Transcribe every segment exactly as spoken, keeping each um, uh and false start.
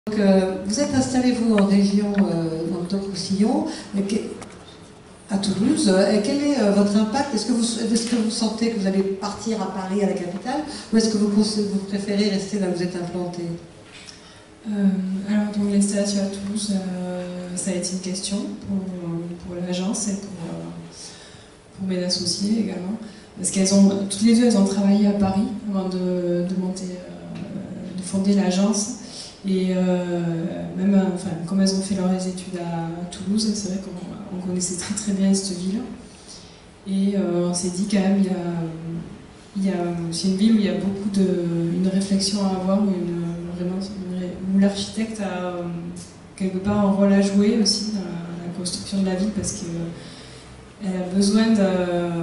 Donc, euh, vous êtes installé, vous, en région euh, Languedoc-Roussillon, à Toulouse. Et quel est euh, votre impact? Est-ce que, est que vous sentez que vous allez partir à Paris, à la capitale, ou est-ce que vous, vous préférez rester là où vous êtes implanté? euh, Alors, donc l'installation à Toulouse, euh, ça a été une question pour, pour l'agence et pour, euh, pour mes associés également. Parce qu'elles ont, toutes les deux, elles ont travaillé à Paris avant de, de monter, euh, de fonder l'agence. Et euh, même, enfin, comme elles ont fait leurs études à Toulouse, c'est vrai qu'on on connaissait très très bien cette ville. Et euh, on s'est dit quand même, il y a, il y a, c'est une ville où il y a beaucoup de, une réflexion à avoir, où, une, vraiment, une, où l'architecte a euh, quelque part un rôle à jouer aussi dans la, la construction de la ville, parce qu'elle a besoin de,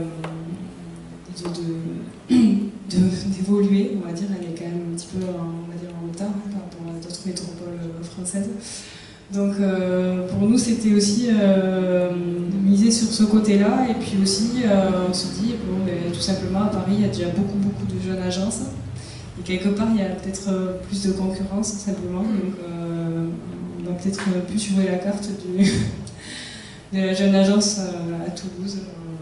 de, de, d'évoluer, on va dire. Elle est quand même un petit peu, on va dire, en retard hein, par rapport à d'autres métropoles françaises. Donc euh, pour nous, c'était aussi euh, miser sur ce côté-là, et puis aussi euh, on se dit, bon, ben, tout simplement à Paris, il y a déjà beaucoup beaucoup de jeunes agences, et quelque part il y a peut-être plus de concurrence simplement, donc euh, on va peut-être plus jouer la carte du, de la jeune agence à Toulouse,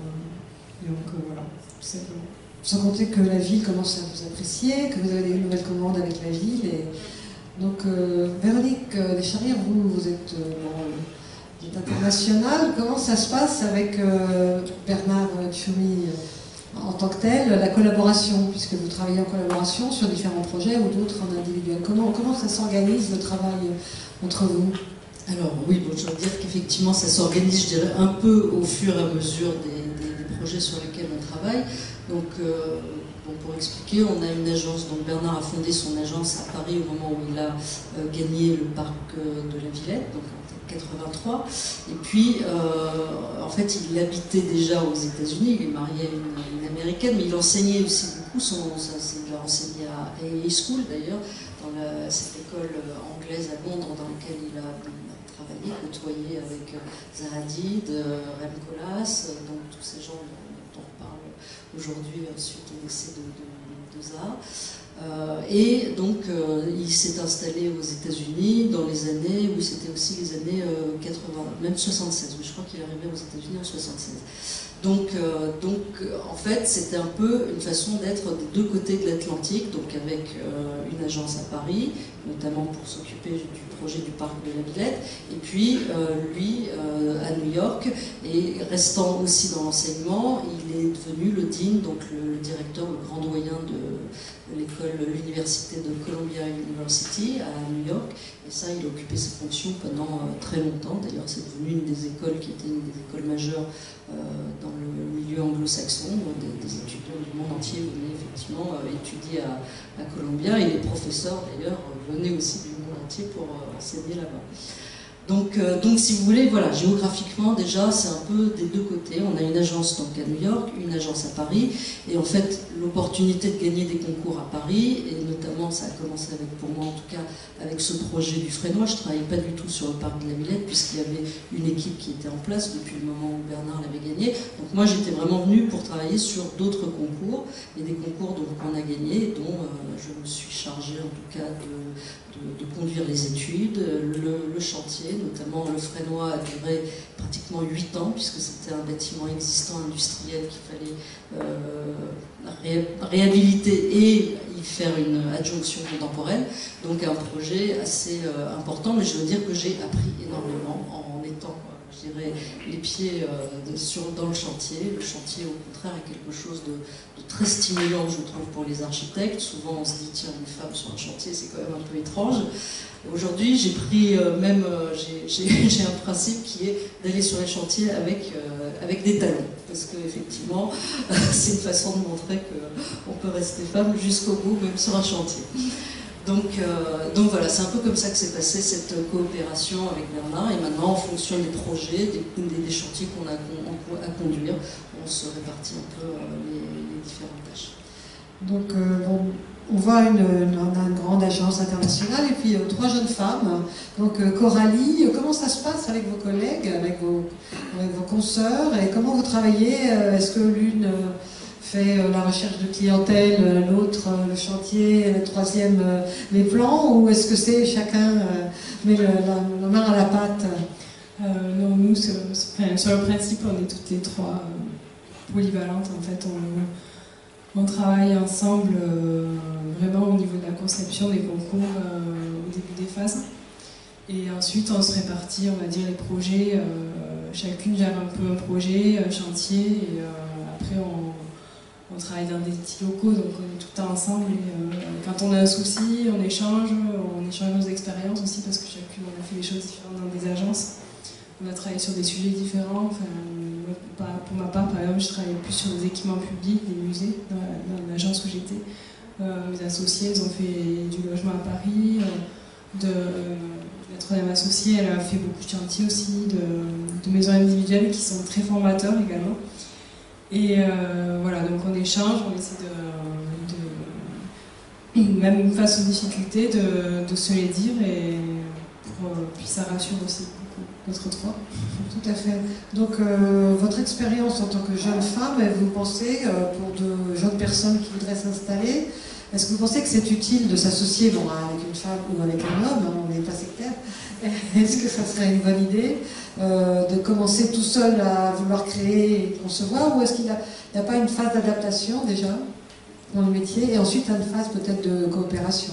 et donc euh, voilà, tout simplement. Sans compter que la ville commence à vous apprécier, que vous avez des nouvelles commandes avec la ville. Et... Donc, euh, Véronique Descharrières, vous, vous êtes, euh, bon, vous êtes internationale. Comment ça se passe avec euh, Bernard Tchoumi euh, en tant que tel, la collaboration, puisque vous travaillez en collaboration sur différents projets ou d'autres en individuel? Comment, comment ça s'organise le travail entre vous? Alors oui, bon, je veux dire qu'effectivement ça s'organise, je dirais, un peu au fur et à mesure des, des, des projets sur lesquels on travaille. Donc, euh, bon, pour expliquer, on a une agence, donc Bernard a fondé son agence à Paris au moment où il a euh, gagné le parc euh, de la Villette, donc en quatre-vingt-trois. Et puis, euh, en fait, il habitait déjà aux États-Unis, il est marié à une, une américaine, mais il enseignait aussi beaucoup. Son, ça, il a enseigné à A A School d'ailleurs, dans la, cette école anglaise à Londres dans laquelle il a travaillé, côtoyé avec Zaha Hadid, Rem Koolhaas, donc tous ces gens dont on parle aujourd'hui suite au décès de, de, de Zaha. Euh, et donc euh, il s'est installé aux États-Unis dans les années où c'était aussi les années euh, quatre-vingts, même soixante-seize, mais je crois qu'il est arrivé aux États-Unis en soixante-seize. Donc, euh, donc euh, en fait, c'était un peu une façon d'être des deux côtés de l'Atlantique, donc avec euh, une agence à Paris, notamment pour s'occuper du projet du parc de la Villette, et puis euh, lui euh, à New York, et restant aussi dans l'enseignement, il est devenu le dean, donc le, le directeur, le grand doyen de l'école, l'université de Columbia University à New York, et ça, il a occupé ses fonctions pendant euh, très longtemps. D'ailleurs, c'est devenu une des écoles qui était une des écoles majeures euh, dans le milieu anglo-saxon. Des, des étudiants du monde entier venaient effectivement euh, étudier à, à Columbia, et les professeurs d'ailleurs venaient aussi du monde entier pour euh, enseigner là-bas. Donc, euh, donc, si vous voulez, voilà, géographiquement déjà, c'est un peu des deux côtés. On a une agence donc à New York, une agence à Paris, et en fait, l'opportunité de gagner des concours à Paris, et notamment, ça a commencé avec, pour moi en tout cas, avec ce projet du Fresnoy. Je ne travaillais pas du tout sur le parc de la Villette, puisqu'il y avait une équipe qui était en place depuis le moment où Bernard l'avait gagné. Donc moi, j'étais vraiment venue pour travailler sur d'autres concours, et des concours qu'on a gagnés, dont euh, je me suis chargée en tout cas de... De, de conduire les études, le, le chantier, notamment le Fresnoy a duré pratiquement huit ans, puisque c'était un bâtiment existant industriel qu'il fallait euh, ré, réhabiliter et y faire une adjonction contemporaine. Donc un projet assez euh, important, mais je veux dire que j'ai appris énormément en étant, je dirais, les pieds euh, de, sur, dans le chantier. Le chantier, au contraire, est quelque chose de, de très stimulant, je trouve, pour les architectes. Souvent, on se dit, tiens, une femme sur un chantier, c'est quand même un peu étrange. Aujourd'hui, j'ai pris euh, même, euh, j'ai un principe qui est d'aller sur les chantiers avec, euh, avec des talons. Parce qu'effectivement, euh, c'est une façon de montrer qu'on peut rester femme jusqu'au bout, même sur un chantier. Donc, euh, donc voilà, c'est un peu comme ça que s'est passée cette coopération avec Bernard, et maintenant, en fonction des projets, des, des, des chantiers qu'on a à conduire, on se répartit un peu euh, les, les différentes tâches. Donc, euh, bon, on voit une, une, une grande agence internationale, et puis euh, trois jeunes femmes. Donc, euh, Coralie, comment ça se passe avec vos collègues, avec vos, avec vos consoeurs, et comment vous travaillez? Est-ce que l'une... Euh, fait euh, la recherche de clientèle, euh, l'autre euh, le chantier, le troisième euh, les plans, ou est-ce que c'est chacun euh, met le, la, la main à la pâte? euh, Non, nous, sur, enfin, sur le principe, on est toutes les trois euh, polyvalentes. En fait, on, on travaille ensemble euh, vraiment au niveau de la conception des concours euh, au début des phases. Et ensuite, on se répartit, on va dire, les projets. Euh, chacune gère un peu un projet, un chantier, et euh, après, on, on travaille dans des petits locaux, donc on est tout le temps ensemble. Et, euh, quand on a un souci, on échange, on échange nos expériences aussi, parce que chacune, on a fait des choses différentes dans des agences. On a travaillé sur des sujets différents. Enfin, pour ma part, par exemple, je travaillais plus sur les équipements publics, des musées, dans, dans l'agence où j'étais. Euh, mes associés, ils ont fait du logement à Paris, euh, de... La troisième associée, elle a fait beaucoup de chantiers aussi, de, de maisons individuelles qui sont très formateurs également. Et euh, voilà, donc on échange, on essaie de, de même face aux difficultés, de, de se les dire, et pour, puis ça rassure aussi beaucoup notre trois. Tout à fait. Donc euh, votre expérience en tant que jeune femme, vous pensez, euh, pour de jeunes personnes qui voudraient s'installer, est-ce que vous pensez que c'est utile de s'associer, bon, avec une femme ou avec un homme, hein, on n'est pas sectaire, est-ce que ça serait une bonne idée euh, de commencer tout seul à vouloir créer et concevoir, ou est-ce qu'il n'y a, a pas une phase d'adaptation déjà dans le métier, et ensuite une phase peut-être de coopération?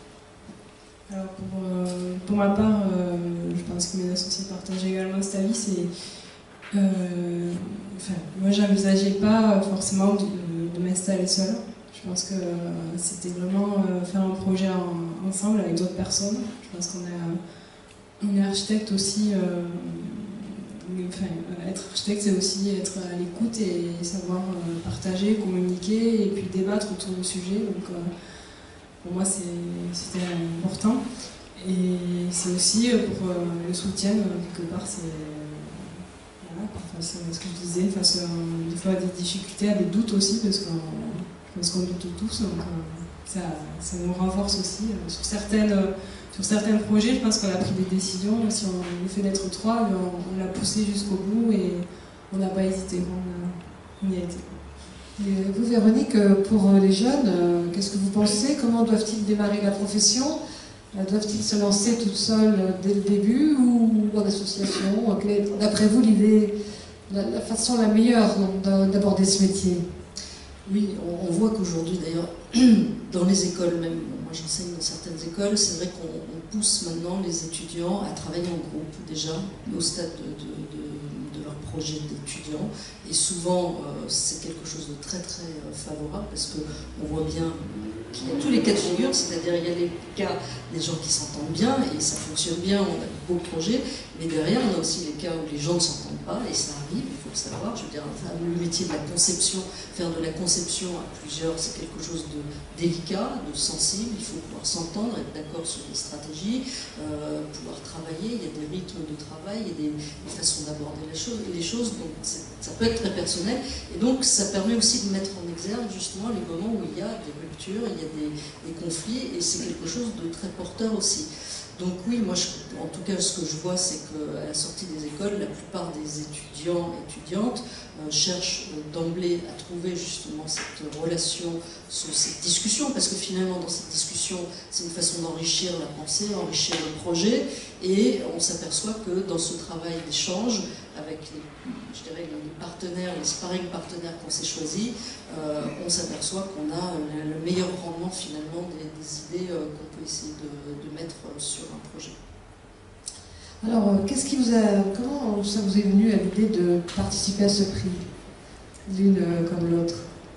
Alors pour, euh, pour ma part, euh, je pense que mes associés partagent également cet avis. C'est, euh, enfin, moi, j'envisageais pas forcément de, de m'installer seule. Je pense que c'était vraiment euh, faire un projet en, ensemble avec d'autres personnes. Je pense qu'on est, on est architecte aussi. Euh, mais, enfin, être architecte, c'est aussi être à l'écoute et savoir euh, partager, communiquer et puis débattre autour du sujet. Donc, euh, pour moi, c'était important. Et c'est aussi pour euh, le soutien, quelque part, c'est voilà, face à ce que je disais, face à des fois à des difficultés, à des doutes aussi, parce qu'on parce qu'on doute tous. Donc euh, ça, ça nous renforce aussi. Euh, sur, certaines, euh, sur certains projets, je pense qu'on a pris des décisions. Si on, le fait d'être trois, on, on l'a poussé jusqu'au bout et on n'a pas hésité. On, on y a été. Et vous, Véronique, pour les jeunes, qu'est-ce que vous pensez? Comment doivent-ils démarrer la profession? Doivent-ils se lancer toutes seules dès le début ou en association? D'après vous, l'idée, la, la façon la meilleure d'aborder ce métier? Oui, on, on voit qu'aujourd'hui, d'ailleurs, dans les écoles même, moi j'enseigne dans certaines écoles, c'est vrai qu'on pousse maintenant les étudiants à travailler en groupe, déjà, au stade de, de, de, de leur projet d'étudiant. Et souvent, euh, c'est quelque chose de très très euh, favorable, parce qu'on voit bien qu'il y a tous les cas de figure, c'est-à-dire il y a les cas des gens qui s'entendent bien, et ça fonctionne bien, on a de beaux projets, mais derrière, on a aussi les cas où les gens ne s'entendent pas, et ça arrive, il faut le savoir. Je veux dire, le métier de la conception, faire de la conception à plusieurs, c'est quelque chose de délicat, de sensible, il faut pouvoir s'entendre, être d'accord sur des stratégies, euh, pouvoir travailler, il y a des rythmes de travail, il y a des, des façons d'aborder les choses, les choses, donc ça peut être très personnel, et donc ça permet aussi de mettre en exergue justement les moments où il y a des ruptures, il y a des, des conflits, et c'est quelque chose de très porteur aussi. Donc oui, moi, je, en tout cas, ce que je vois, c'est qu'à la sortie des écoles, la plupart des étudiants et étudiantes euh, cherchent euh, d'emblée à trouver justement cette relation, sur cette discussion, parce que finalement, dans cette discussion, c'est une façon d'enrichir la pensée, enrichir le projet, et on s'aperçoit que dans ce travail d'échange, avec les, je dirais, les partenaires, les sparring partenaires qu'on s'est choisis, euh, on s'aperçoit qu'on a le meilleur rendement finalement des, des idées euh, qu'on peut essayer de, de mettre sur un projet. Alors, qu'est-ce qui vous a, comment ça vous est venu à l'idée de participer à ce prix, l'une comme l'autre?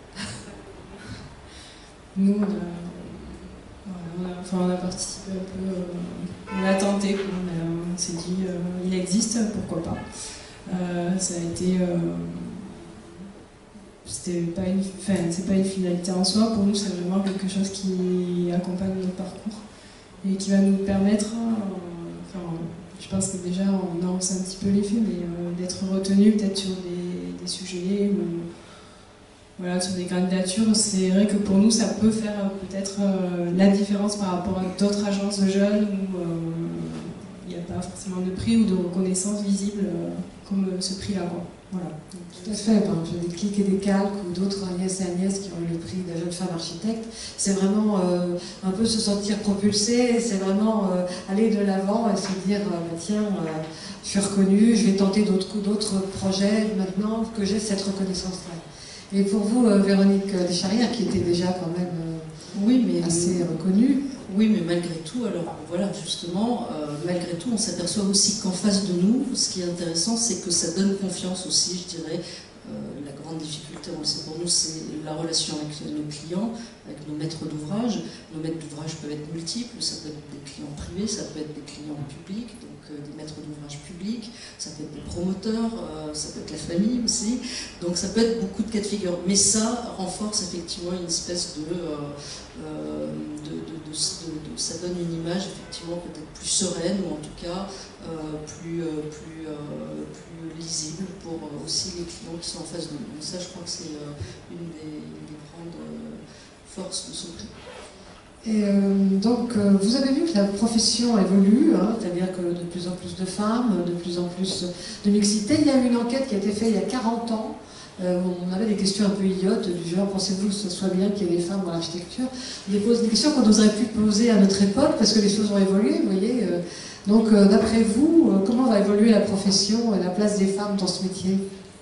Nous, on a, on, a, enfin, on a participé un peu, euh, on a tenté, quoi, on, a, on s'est dit, euh, il existe, pourquoi pas. Euh, ça a été, euh, c'était pas une, enfin, c'est pas une finalité en soi. Pour nous, c'est vraiment quelque chose qui accompagne notre parcours et qui va nous permettre, euh, enfin, je pense que déjà on a un petit peu l'effet, mais euh, d'être retenu peut-être sur des, des sujets ou voilà, sur des candidatures. C'est vrai que pour nous, ça peut faire peut-être euh, la différence par rapport à d'autres agences de jeunes où il euh, n'y a pas forcément de prix ou de reconnaissance visible. Euh, comme ce prix-là, quoi. Voilà. Tout à fait. Par exemple, des clics et des calques ou d'autres Agnès et Agnès qui ont eu le prix de la jeune femme architecte. C'est vraiment euh, un peu se sentir propulsé, c'est vraiment euh, aller de l'avant et se dire euh, bah, tiens, euh, je suis reconnue, je vais tenter d'autres d'autres projets maintenant que j'ai cette reconnaissance-là. Et pour vous, euh, Véronique Descharrières, qui était déjà quand même euh, oui, mais assez reconnue. Oui, mais malgré tout, alors voilà, justement, euh, malgré tout, on s'aperçoit aussi qu'en face de nous, ce qui est intéressant, c'est que ça donne confiance aussi, je dirais. Euh, la grande difficulté, on le sait pour nous, c'est la relation avec nos clients, avec nos maîtres d'ouvrage. Nos maîtres d'ouvrage peuvent être multiples, ça peut être des clients privés, ça peut être des clients publics, donc euh, des maîtres d'ouvrage publics, ça peut être des promoteurs, euh, ça peut être la famille aussi. Donc ça peut être beaucoup de cas de figure. Mais ça renforce effectivement une espèce de... Euh, euh, de, de, de, de, de ça donne une image effectivement peut-être plus sereine, ou en tout cas euh, plus, euh, plus, euh, plus lisible pour euh, aussi les clients qui sont en face de nous. Donc ça, je crois que c'est euh, une, des, une des grandes euh, forces de ce prix. Et euh, donc, euh, vous avez vu que la profession évolue, hein, c'est-à-dire que de plus en plus de femmes, de plus en plus de mixité. Il y a eu une enquête qui a été faite il y a quarante ans. Euh, on avait des questions un peu idiotes du genre, pensez-vous que ce soit bien qu'il y ait des femmes dans l'architecture? Des, des questions qu'on n'oserait plus poser à notre époque parce que les choses ont évolué, vous voyez. Euh, donc, euh, d'après vous, euh, comment va évoluer la profession et la place des femmes dans ce métier?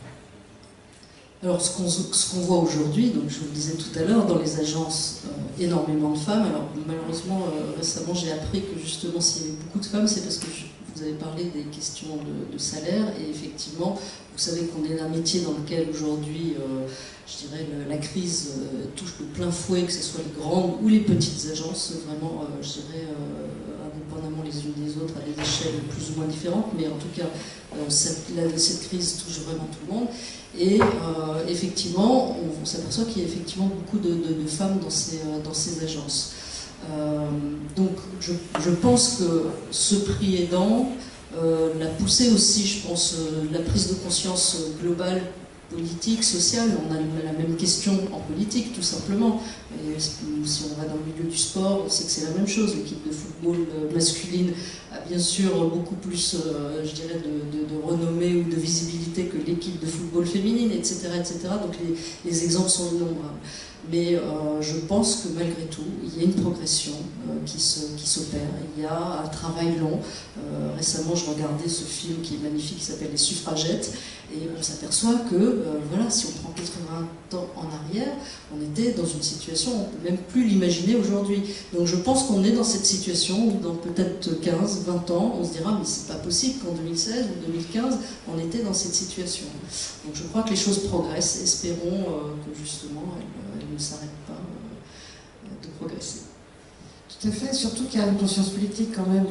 Alors, ce qu'on ce qu'on voit aujourd'hui, donc je vous le disais tout à l'heure, dans les agences, euh, énormément de femmes. Alors, malheureusement, euh, récemment, j'ai appris que justement, s'il y avait beaucoup de femmes, c'est parce que je, vous avez parlé des questions de, de salaire, et effectivement, vous savez qu'on est un métier dans lequel aujourd'hui, euh, je dirais, le, la crise euh, touche de plein fouet, que ce soit les grandes ou les petites agences, vraiment, euh, je dirais, euh, indépendamment les unes des autres, à des échelles plus ou moins différentes, mais en tout cas, euh, cette, la, cette crise touche vraiment tout le monde. Et euh, effectivement, on, on s'aperçoit qu'il y a effectivement beaucoup de, de, de femmes dans ces, euh, dans ces agences. Euh, donc, je, je pense que ce prix aidant, Euh, la poussée aussi, je pense, euh, la prise de conscience globale, politique, sociale. On a la même question en politique, tout simplement. Et si on va dans le milieu du sport, on sait que c'est la même chose. L'équipe de football masculine a bien sûr beaucoup plus, euh, je dirais, de, de, de renommée ou de visibilité que l'équipe de football féminine, et cetera, et cetera. Donc les, les exemples sont innombrables. Mais euh, je pense que malgré tout, il y a une progression euh, qui se, qui s'opère. Il y a un travail long. Euh, récemment, je regardais ce film qui est magnifique, qui s'appelle Les Suffragettes, et on s'aperçoit que, euh, voilà, si on prend quatre-vingts ans en arrière, on était dans une situation, on ne peut même plus l'imaginer aujourd'hui. Donc je pense qu'on est dans cette situation où dans peut-être quinze, vingt ans, on se dira, mais c'est pas possible qu'en deux mille seize ou deux mille quinze, on était dans cette situation. Donc je crois que les choses progressent. Espérons euh, que justement, elles, elles ne s'arrêtent pas euh, de progresser. Tout à fait, surtout qu'il y a une conscience politique quand même.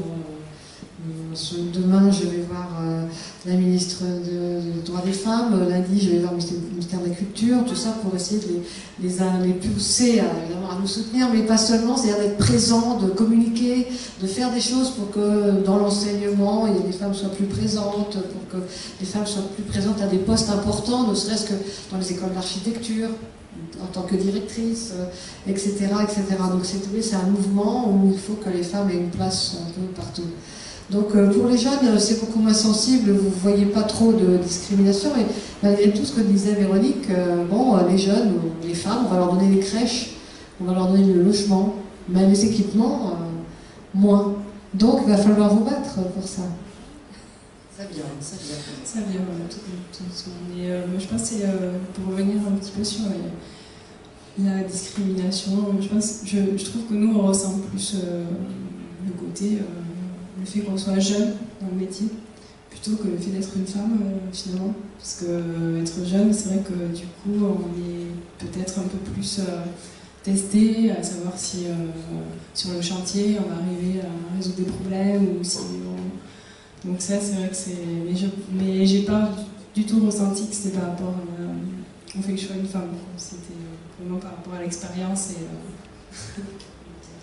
Demain, je vais voir euh, la ministre des de droits des femmes. Lundi, je vais voir le ministère de la Culture. Tout ça pour essayer de les, les, les pousser à, à nous soutenir, mais pas seulement, c'est-à-dire d'être présent, de communiquer, de faire des choses pour que dans l'enseignement, il y ait des femmes soient plus présentes, pour que les femmes soient plus présentes à des postes importants, ne serait-ce que dans les écoles d'architecture, en tant que directrice, euh, et cetera, et cetera. Donc c'est un mouvement où il faut que les femmes aient une place un peu partout. Donc euh, pour les jeunes, c'est beaucoup moins sensible, vous ne voyez pas trop de discrimination, mais malgré tout ce que disait Véronique, euh, bon, les jeunes, les femmes, on va leur donner les crèches, on va leur donner le logement, mais les équipements, euh, moins. Donc il va falloir vous battre pour ça. Ça vient, ça vient. Ça vient, voilà, tout, tout doucement. Mais euh, je pense que c'est, euh, pour revenir un petit peu sur euh, la discrimination, je, pense, je, je trouve que nous, on ressent plus euh, le côté, euh, le fait qu'on soit jeune dans le métier, plutôt que le fait d'être une femme, euh, finalement. Parce que euh, être jeune, c'est vrai que du coup, on est peut-être un peu plus euh, testé, à savoir si euh, sur le chantier, on va arriver à résoudre des problèmes, ou si on... Donc ça, c'est vrai que c'est... Mais je mais j'ai pas du tout ressenti que c'était par rapport à... au fait que je sois une femme. C'était vraiment par rapport à l'expérience et... Euh...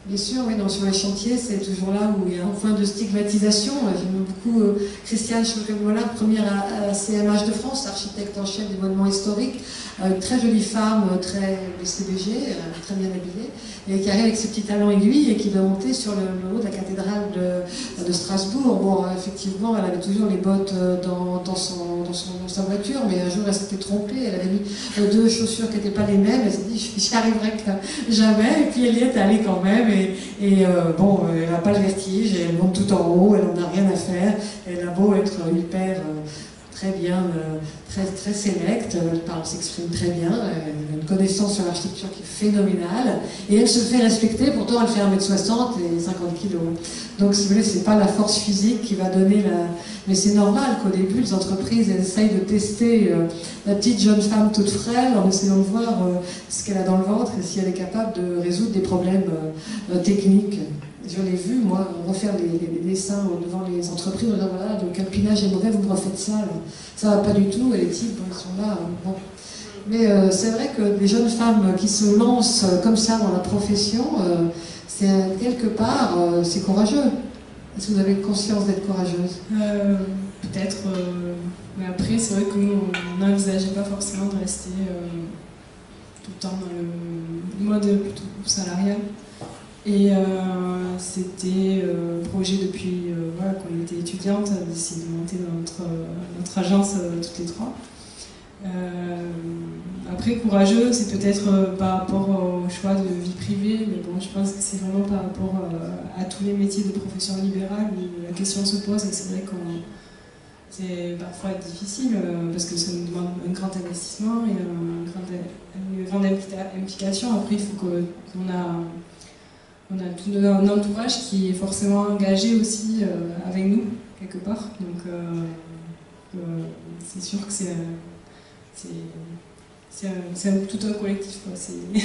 Bien sûr, oui, donc sur les chantiers, c'est toujours là où il y a un point de stigmatisation. J'aime beaucoup euh, Christiane Choucamola, première à, à C M H de France, architecte en chef des monuments historiques, euh, une très jolie femme, euh, très B C B G, euh, très bien habillée, et qui arrive avec ses petits talons aiguilles et qui doit monter sur le, le haut de la cathédrale de, de Strasbourg. Bon, effectivement, elle avait toujours les bottes dans, dans, son, dans, son, dans sa voiture, mais un jour elle s'était trompée, elle avait mis euh, deux chaussures qui n'étaient pas les mêmes, elle s'est dit j'y arriverai que jamais, et puis elle y est allée quand même. Et, et euh, bon, elle n'a pas le vertige, elle monte tout en haut, elle n'en a rien à faire, elle a beau être hyper, euh, très bien, euh, très, très sélecte, elle parle, s'exprime très bien, elle a une connaissance sur l'architecture qui est phénoménale, et elle se fait respecter, pourtant elle fait un mètre soixante et cinquante kilos. Donc si vous voulez, c'est pas la force physique qui va donner la... Mais c'est normal qu'au début, les entreprises elles essayent de tester euh, la petite jeune femme toute frêle en essayant de voir euh, ce qu'elle a dans le ventre et si elle est capable de résoudre des problèmes euh, euh, techniques. Je l'ai vu, moi, refaire les, les, les dessins devant les entreprises, en disant voilà, donc le est mauvais, vous me refaites ça. Là. Ça va pas du tout, et les types, bon, ils sont là. Hein, bon. Mais euh, c'est vrai que des jeunes femmes qui se lancent comme ça dans la profession, euh, c'est quelque part, euh, c'est courageux. Est-ce que vous avez conscience d'être courageuse? euh, Peut-être, euh, mais après, c'est vrai que nous, on n'envisageait pas forcément de rester euh, tout le temps dans le mode plutôt salarial. Et euh, c'était euh, projet depuis euh, voilà, quand on était étudiante, d'essayer de monter dans notre, euh, notre agence euh, toutes les trois. Euh, après, courageux, c'est peut-être euh, par rapport au choix de vie privée, mais bon, je pense que c'est vraiment par rapport euh, à tous les métiers de profession libérale où la question se pose, et c'est vrai que c'est parfois difficile euh, parce que ça nous demande un grand investissement et un grand, une grande implication. Après, il faut qu'on a On a tout un entourage qui est forcément engagé aussi euh, avec nous, quelque part. Donc, euh, euh, c'est sûr que c'est tout un collectif. Quoi.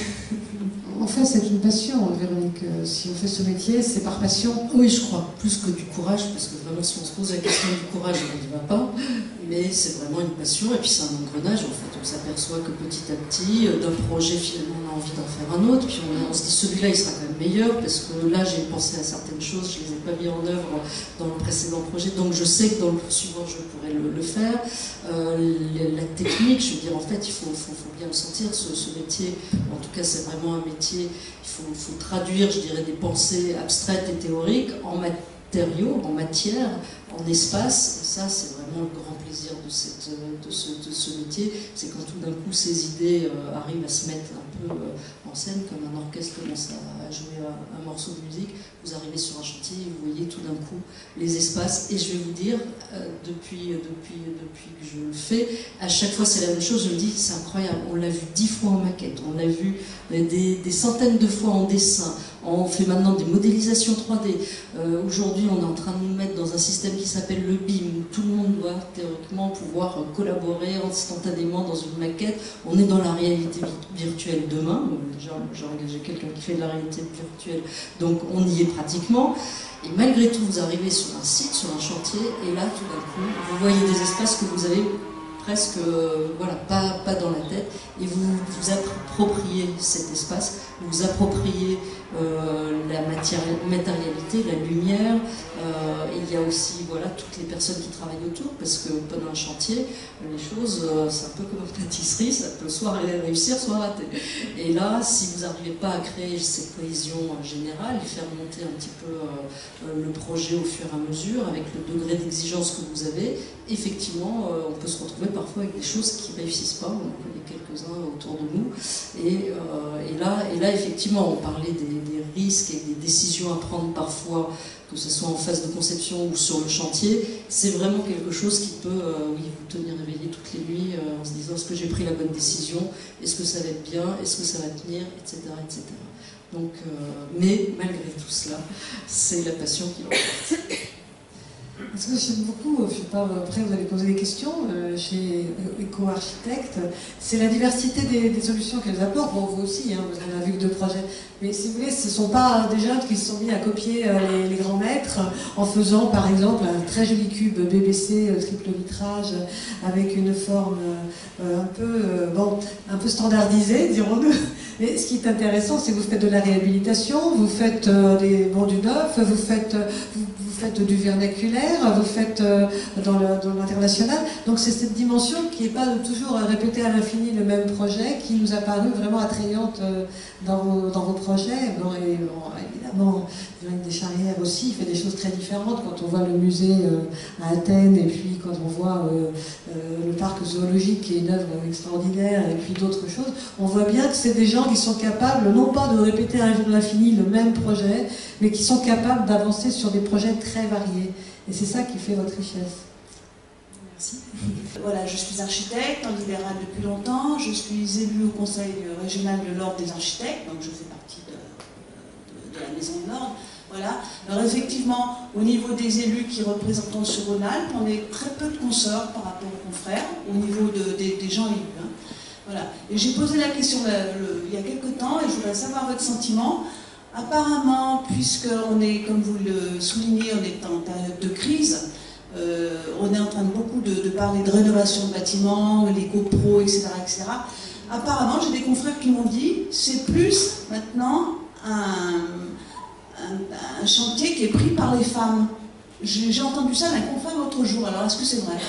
En fait, c'est une passion, Véronique. Si on fait ce métier, c'est par passion. Oui, je crois, plus que du courage, parce que vraiment, si on se pose la question du courage, on n'y va pas. Mais c'est vraiment une passion, et puis c'est un engrenage. En fait, on s'aperçoit que petit à petit, d'un projet, finalement, on a envie d'en faire un autre, puis on, on se dit celui-là, il sera quand même meilleur, parce que là, j'ai pensé à certaines choses, je ne les ai pas mis en œuvre dans le précédent projet, donc je sais que dans le suivant, je pourrais le, le faire. Euh, la technique, je veux dire, en fait, il faut, faut, faut bien le sentir, ce, ce métier. En tout cas, c'est vraiment un métier, il faut, faut traduire, je dirais, des pensées abstraites et théoriques en matériaux, en matière, en espace, et ça, c'est vraiment le grand plaisir de, cette, de, ce, de ce métier, c'est quand tout d'un coup ces idées euh, arrivent à se mettre un peu euh, en scène, comme un orchestre commence à, à jouer un, un morceau de musique, vous arrivez sur un chantier et vous voyez tout d'un coup les espaces, et je vais vous dire, euh, depuis, depuis, depuis que je le fais, à chaque fois c'est la même chose, je me dis, c'est incroyable, on l'a vu dix fois en maquette, on l'a vu des, des centaines de fois en dessin, on fait maintenant des modélisations trois D, euh, aujourd'hui on est en train de nous mettre dans un système qui s'appelle le B I M, où tout le monde doit théoriquement pouvoir collaborer instantanément dans une maquette. On est dans la réalité virtuelle demain, j'ai engagé quelqu'un qui fait de la réalité virtuelle, donc on y est pratiquement. Et malgré tout, vous arrivez sur un site, sur un chantier, et là, tout d'un coup, vous voyez des espaces que vous avez presque, euh, voilà, pas, pas dans la tête, et vous vous appropriez cet espace, vous vous appropriez euh, la matière, matérialité, la lumière, euh, et il y a aussi, voilà, toutes les personnes qui travaillent autour, parce que pendant un chantier, les choses, euh, c'est un peu comme une pâtisserie, ça peut soit réussir, soit rater. Et là, si vous n'arrivez pas à créer cette cohésion générale, et faire monter un petit peu euh, le projet au fur et à mesure, avec le degré d'exigence que vous avez, effectivement, euh, on peut se retrouver parfois avec des choses qui ne réussissent pas, on en connaît quelques-uns autour de nous, et, euh, et, là, et là, effectivement, on parlait des, des risques et des décisions à prendre parfois, que ce soit en phase de conception ou sur le chantier, c'est vraiment quelque chose qui peut euh, oui, vous tenir éveillé toutes les nuits euh, en se disant est-ce que j'ai pris la bonne décision, est-ce que ça va être bien, est-ce que ça va tenir, et cetera et cetera. Donc, euh, mais malgré tout cela, c'est la passion qui l'emporte. Parce que j'aime beaucoup, je parle, après vous allez poser des questions, euh, chez Eco-Architecte, c'est la diversité des, des solutions qu'elles apportent. Bon, vous aussi, hein, vous en avez vu que deux projets. Mais si vous voulez, ce ne sont pas des jeunes qui se sont mis à copier euh, les, les grands maîtres en faisant, par exemple, un très joli cube B B C, euh, triple vitrage, avec une forme euh, un peu, euh, bon, un peu standardisée, dirons-nous. Mais ce qui est intéressant, c'est que vous faites de la réhabilitation, vous faites euh, des, bon, du neuf, vous faites, vous, vous faites du vernaculaire, vous faites euh, dans l'international. Donc c'est cette dimension qui n'est pas de toujours répéter à l'infini le même projet qui nous a paru vraiment attrayante euh, dans, vos, dans vos projets. Bon, et, bon, évidemment, Véronique Descharrières aussi, il fait des choses très différentes quand on voit le musée euh, à Athènes et puis quand on voit euh, euh, le parc zoologique qui est une œuvre extraordinaire et puis d'autres choses. On voit bien que c'est des gens qui sont capables, non pas de répéter à l'infini le même projet, mais qui sont capables d'avancer sur des projets très variés. Et c'est ça qui fait votre richesse. Merci. Voilà, je suis architecte en libéral depuis longtemps. Je suis élue au Conseil régional de l'Ordre des architectes, donc je fais partie de, de, de la Maison de l'Ordre. Voilà. Alors effectivement, au niveau des élus qui représentent sur Rhône-Alpes, on est très peu de consorts par rapport aux confrères, au niveau de, des, des gens élus. Hein. Voilà. Et j'ai posé la question le, le, il y a quelque temps et je voudrais savoir votre sentiment. Apparemment, puisqu'on est, comme vous le soulignez, on est en période de crise, euh, on est en train de beaucoup de, de parler de rénovation de bâtiments, les copros, et cetera, et cetera. Apparemment, j'ai des confrères qui m'ont dit c'est plus maintenant un, un, un chantier qui est pris par les femmes. J'ai entendu ça d'un confrère l'autre jour, alors est-ce que c'est vrai?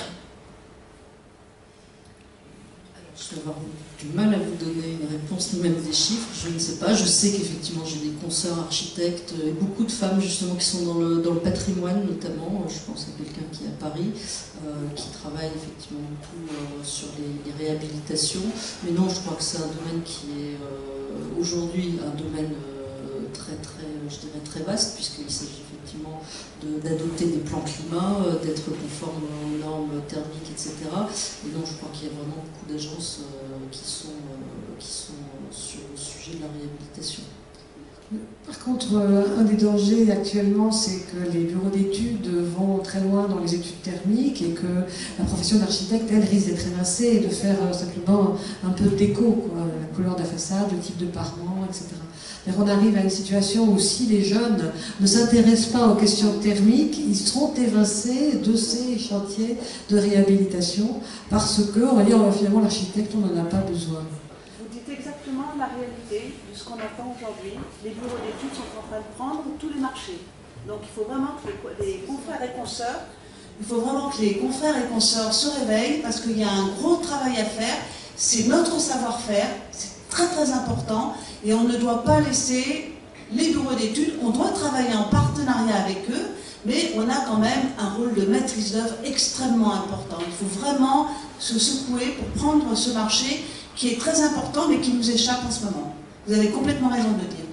Je vais avoir du mal à vous donner une réponse, ni même des chiffres, je ne sais pas. Je sais qu'effectivement j'ai des consoeurs architectes et beaucoup de femmes justement qui sont dans le, dans le patrimoine notamment. Je pense à quelqu'un qui est à Paris, euh, qui travaille effectivement beaucoup euh, sur les, les réhabilitations. Mais non, je crois que c'est un domaine qui est euh, aujourd'hui un domaine euh, très très, je dirais très vaste, puisqu'il s'agit effectivement d'adopter des plans climat, euh, d'être conforme aux normes thermiques, et cetera. Et donc je crois qu'il y a vraiment beaucoup d'agences euh, qui sont, euh, qui sont euh, sur le sujet de la réhabilitation. Par contre, euh, un des dangers actuellement, c'est que les bureaux d'études vont très loin dans les études thermiques et que la profession d'architecte, elle, risque d'être évincée et de faire euh, simplement un peu d'écho, la couleur de la façade, le type de parement, et cetera. On arrive à une situation où si les jeunes ne s'intéressent pas aux questions thermiques, ils seront évincés de ces chantiers de réhabilitation parce que, on va dire, finalement, l'architecte, on n'en a pas besoin. Vous dites exactement la réalité de ce qu'on attend aujourd'hui. Les bureaux d'études sont en train de prendre tous les marchés. Donc il faut vraiment que les, les confrères et consoeurs, il faut vraiment que les confrères et consoeurs se réveillent parce qu'il y a un gros travail à faire. C'est notre savoir-faire, c'est très très important. Et on ne doit pas laisser les bureaux d'études, on doit travailler en partenariat avec eux, mais on a quand même un rôle de maîtrise d'œuvre extrêmement important. Il faut vraiment se secouer pour prendre ce marché qui est très important, mais qui nous échappe en ce moment. Vous avez complètement raison de le dire.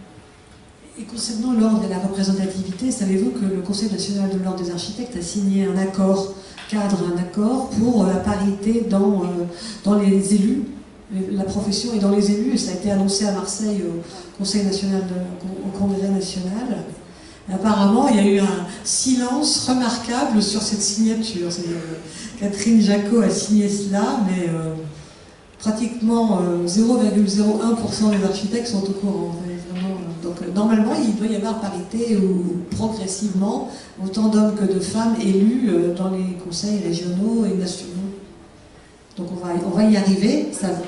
Et concernant l'ordre et la représentativité, savez-vous que le Conseil national de l'ordre des architectes a signé un accord, cadre un accord pour la parité dans, euh, dans les élus, la profession est dans les élus, et ça a été annoncé à Marseille au Conseil national, de, au Congrès national. Et apparemment, il y a eu un silence remarquable sur cette signature. Euh, Catherine Jacot a signé cela, mais euh, pratiquement euh, zéro virgule zéro un pour cent des architectes sont au courant. Vraiment, euh, donc euh, normalement, il doit y avoir parité ou progressivement autant d'hommes que de femmes élus euh, dans les conseils régionaux et nationaux. Donc on va, on va y arriver, ça va,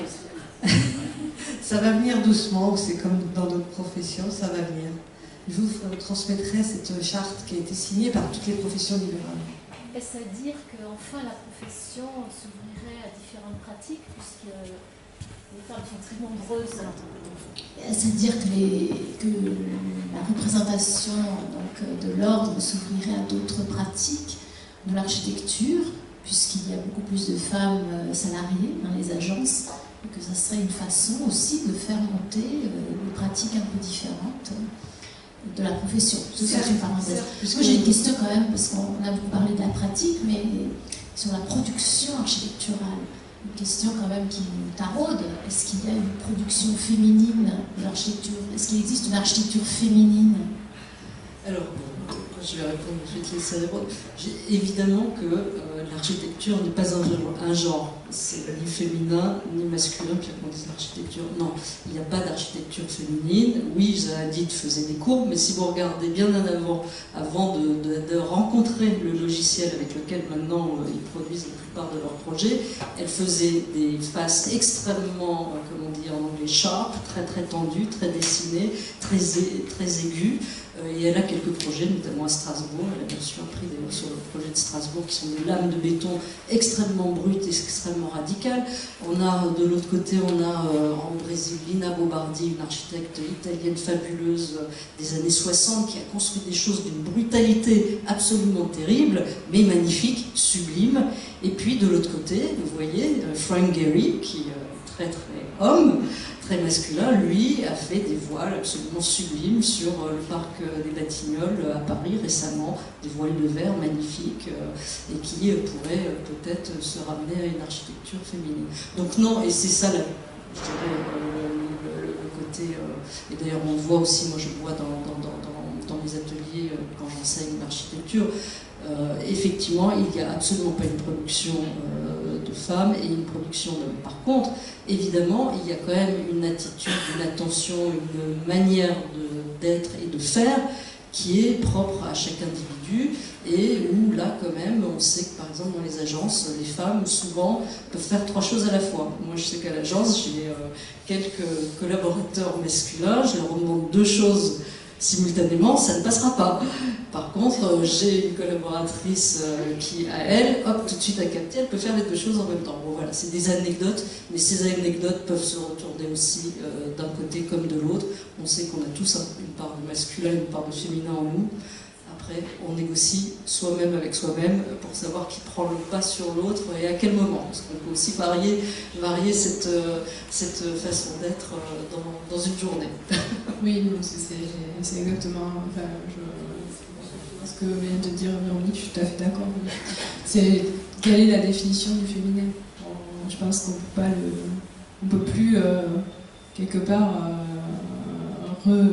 ça va venir doucement, c'est comme dans d'autres professions, ça va venir. Je vous transmettrai cette charte qui a été signée par toutes les professions libérales. Est-ce à dire qu'enfin la profession s'ouvrirait à différentes pratiques, puisque les femmes sont très nombreuses? Est-ce à dire que, les, que la représentation donc, de l'ordre s'ouvrirait à d'autres pratiques de l'architecture, puisqu'il y a beaucoup plus de femmes salariées dans les agences, et que ça serait une façon aussi de faire monter des pratiques un peu différentes de la profession. C'est ça une parenthèse. Moi j'ai une question quand même, parce qu'on a beaucoup parlé de la pratique, mais sur la production architecturale, une question quand même qui nous taraude. Est-ce qu'il y a une production féminine de l'architecture? Est-ce qu'il existe une architecture féminine? Alors, je vais répondre tout de suite les cérébraux. Évidemment que euh, l'architecture n'est pas un genre, un genre. C'est ni féminin ni masculin, puis qu'on dise l'architecture. Non, il n'y a pas d'architecture féminine. Oui, Zahadid faisait des cours, mais si vous regardez bien en avant, avant de, de, de rencontrer le logiciel avec lequel maintenant euh, ils produisent la plupart de leurs projets, elle faisait des faces extrêmement, euh, comment dire en anglais, sharp, très très tendues, très dessinées, très, très aiguës. Et elle a quelques projets, notamment à Strasbourg. Elle a bien sûr appris d'ailleurs sur le projet de Strasbourg, qui sont des lames de béton extrêmement brutes et extrêmement radicales. On a, de l'autre côté, on a euh, en Brésil Lina Bobardi, une architecte italienne fabuleuse euh, des années soixante, qui a construit des choses d'une brutalité absolument terrible, mais magnifique, sublime. Et puis de l'autre côté, vous voyez, euh, Frank Gehry, qui est euh, très très homme, très masculin, lui a fait des voiles absolument sublimes sur le parc des Batignolles à Paris récemment, des voiles de verre magnifiques euh, et qui pourraient euh, peut-être se ramener à une architecture féminine. Donc non, et c'est ça, la, je dirais, euh, le, le, le côté, euh, et d'ailleurs on le voit aussi, moi je le vois dans, dans, dans, dans, dans mes ateliers euh, quand j'enseigne l'architecture, euh, effectivement il n'y a absolument pas une production euh, de femmes et une production d'hommes. Par contre, évidemment, il y a quand même une attitude, une attention, une manière d'être et de faire qui est propre à chaque individu et où là quand même on sait que par exemple dans les agences, les femmes souvent peuvent faire trois choses à la fois. Moi je sais qu'à l'agence j'ai euh, quelques collaborateurs masculins, je leur demande deux choses simultanément, ça ne passera pas. Par contre, j'ai une collaboratrice qui, à elle, hop, tout de suite à capter, elle peut faire les deux choses en même temps. Bon, voilà, c'est des anecdotes, mais ces anecdotes peuvent se retourner aussi euh, d'un côté comme de l'autre. On sait qu'on a tous une part de masculin, une part de féminin en nous. Après, on négocie soi-même avec soi-même pour savoir qui prend le pas sur l'autre et à quel moment. Parce qu'on peut aussi varier, varier cette, cette façon d'être dans, dans une journée. Oui, c'est exactement enfin, je, ce que vient de dire Véronique, je suis tout à fait d'accord. C'est quelle est la définition du féminin? Je pense qu'on peut pas le, on peut plus euh, quelque part euh, re,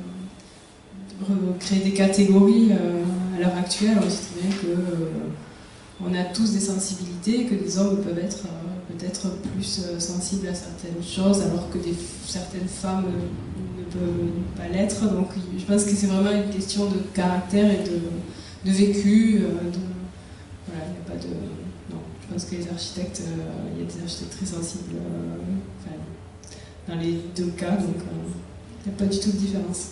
recréer des catégories euh, à l'heure actuelle. On sait très bien que euh, on a tous des sensibilités, que les hommes peuvent être euh, peut-être plus euh, sensibles à certaines choses, alors que des, certaines femmes euh, ne peuvent pas l'être. Donc je pense que c'est vraiment une question de caractère et de, de vécu. Euh, de, voilà, il n'y a pas de... Non, je pense que les architectes, euh, il y a des architectes très sensibles euh, enfin, dans les deux cas, donc euh, il n'y a pas du tout de différence.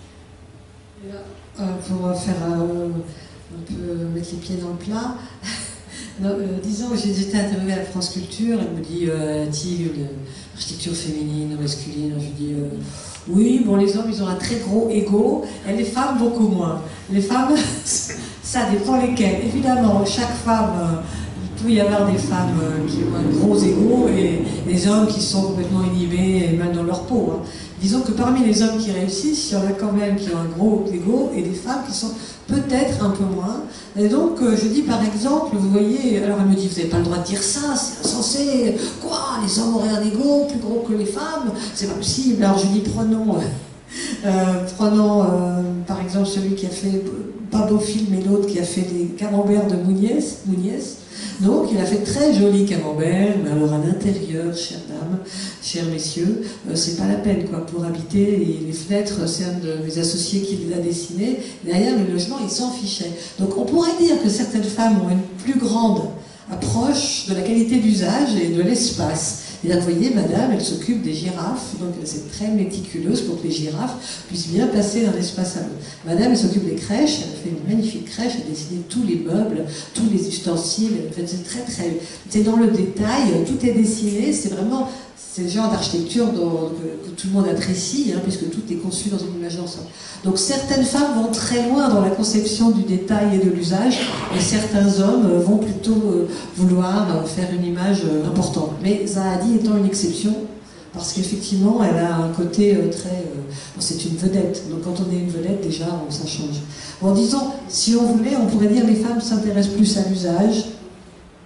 Euh, pour faire euh, un peu mettre les pieds dans le plat, non, euh, disons que j'ai été interviewée à la France Culture, elle me dit euh, a-t-il une architecture féminine ou masculine? Je dis euh, oui, bon, les hommes ils ont un très gros ego et les femmes beaucoup moins. Les femmes, ça dépend lesquelles. Évidemment, chaque femme, euh, il peut y avoir des femmes euh, qui ont un gros ego et des hommes qui sont complètement inhibés et mal dans leur peau. Hein. Disons que parmi les hommes qui réussissent, il y en a quand même qui ont un gros ego et des femmes qui sont peut-être un peu moins. Et donc, euh, je dis par exemple, vous voyez, alors elle me dit, vous n'avez pas le droit de dire ça, c'est insensé, quoi, les hommes auraient un ego plus gros que les femmes, c'est pas possible. Alors je dis, prenons, euh, prenons euh, par exemple celui qui a fait, pas Beaufil, mais l'autre qui a fait des camemberts de Mouniès, Mouniès. Donc, il a fait très joli camembert, mais alors à l'intérieur, chères dames, chers messieurs, euh, c'est pas la peine, quoi, pour habiter. Et les fenêtres, c'est un de mes associés qui les a dessinées. Derrière le logement, il s'en fichait. Donc, on pourrait dire que certaines femmes ont une plus grande approche de la qualité d'usage et de l'espace. Et là, vous voyez, madame, elle s'occupe des girafes, donc c'est très méticuleuse pour que les girafes puissent bien passer d'un espace à l'autre. Madame, elle s'occupe des crèches, elle a fait une magnifique crèche, elle a dessiné tous les meubles, tous les ustensiles, en fait, c'est très très... C'est dans le détail, tout est dessiné, c'est vraiment... C'est le genre d'architecture que, que tout le monde apprécie, hein, puisque tout est conçu dans une image d'ensemble. Donc certaines femmes vont très loin dans la conception du détail et de l'usage, et certains hommes vont plutôt euh, vouloir euh, faire une image euh, importante. Mais Zahadi étant une exception, parce qu'effectivement, elle a un côté euh, très... Euh, bon, c'est une vedette, donc quand on est une vedette, déjà, bon, ça change. Bon, disons, si on voulait, on pourrait dire que les femmes s'intéressent plus à l'usage,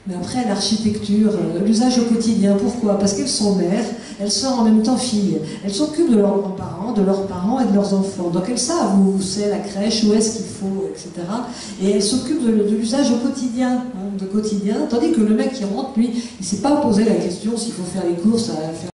Mais après, l'architecture, l'usage au quotidien, pourquoi? Parce qu'elles sont mères, elles sont en même temps filles. Elles s'occupent de leurs grands-parents, de leurs parents et de leurs enfants. Donc elles savent où c'est la crèche, où est-ce qu'il faut, et cetera. Et elles s'occupent de, de l'usage au quotidien, hein, de quotidien. Tandis que le mec qui rentre, lui, il ne s'est pas posé la question s'il faut faire les courses, à faire